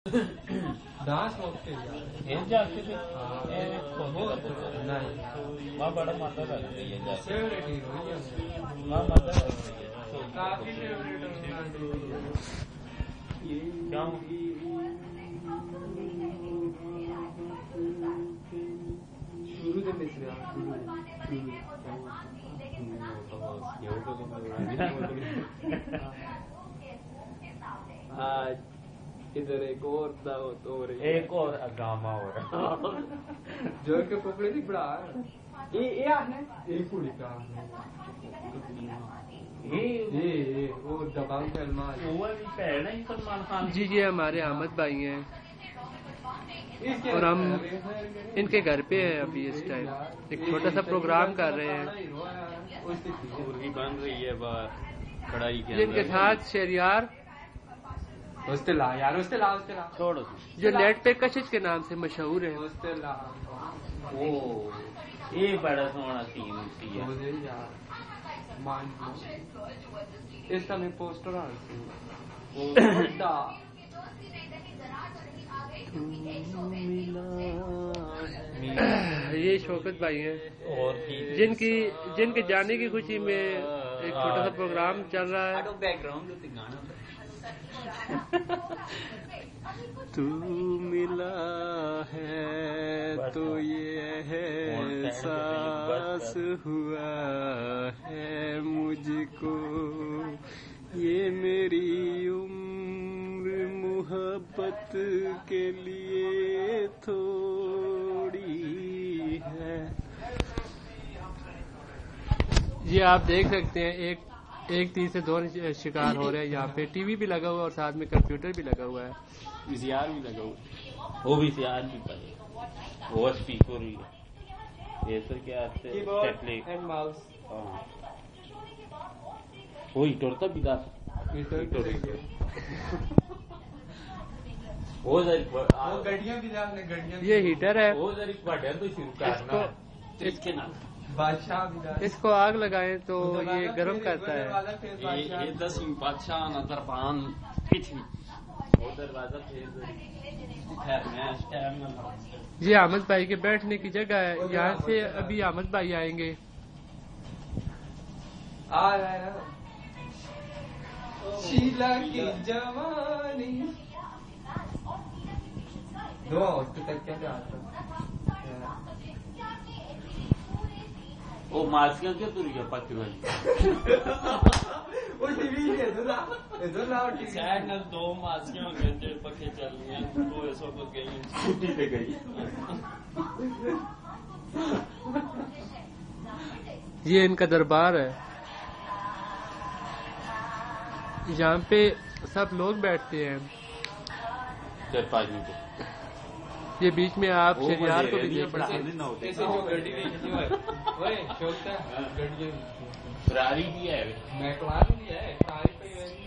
Dance होते ये जाके भी नहीं माँ बड़ा माता लगती है फेवरेट हीरो माँ माता लगती है काफी फेवरेट क्यों शुरू से मिसरे आज इधर एक और दावत हो रही है, एक और गामा हो रहा जो के पकड़े थी बड़ा ये आने एक कुड़ी का ये वो दबंग सलमान वो भी पहले ही सलमान खान जी हमारे अहमद भाई हैं और हम इनके घर पे हैं अभी इस टाइम एक छोटा सा प्रोग्राम कर रहे हैं मुर्गी बन रही है बाहर कढ़ाई के जिनके साथ शहरियार उसते ला यार उसते ला छोड़ो जो नेट पे कशिश के नाम से मशहूर है। उसते ला वो ये बड़ा सोना सीन सी है मुझे यार मान इस समय पोस्टर आ वो बड़ा ये शौकत भाई हैं और जिनके जाने की खुशी में एक छोटा सा प्रोग्राम चल रहा है। बैकग्राउंड तू मिला है तो ये एहसास हुआ है मुझको ये मेरी उम्र मोहब्बत के लिए थोड़ी है। ये आप देख सकते हैं एक तीर से दो शिकार हो रहे हैं। यहाँ पे टीवी भी लगा हुआ है और साथ में कंप्यूटर भी लगा हुआ है, वीसीआर भी लगा हुआ है। वो भी सियार भी पड़े वो स्पीकर ही है ये तो क्या कीबोर्ड एंड माउस वो इटोरता भी दास वो गड्डियां भी जाने गड्डियां ये हीटर है, वो जरी बड़े तो शुरू करना इसके ना बादशाह भी इसको आग लगाएं तो ये गर्म करता है। ये 10 बादशाह नजरबान पीछे वो दरवाजा ये अहमद भाई के बैठने की जगह है। यहाँ से अभी अहमद भाई आएंगे। आ रहा है ना शीला की जवानी दो उसके तक क्या आता वो मार्सियां क्यों तुरी है पत्ती वाली वो टीवी है दूसरा शायद न 2 मार्सियां हो गए पक्के चल रही हैं वो ऐसा कुछ गई छुट्टी पे गई ये इनका दरबार है। यहाँ पे सब लोग बैठते हैं। 4-5 मिनट ये बीच में आप शहरियार को भी देख सकते हैं। ऐसे जो गड्डी देखी है ओए शोकता गड्डी फरारी भी है मैकलारन भी है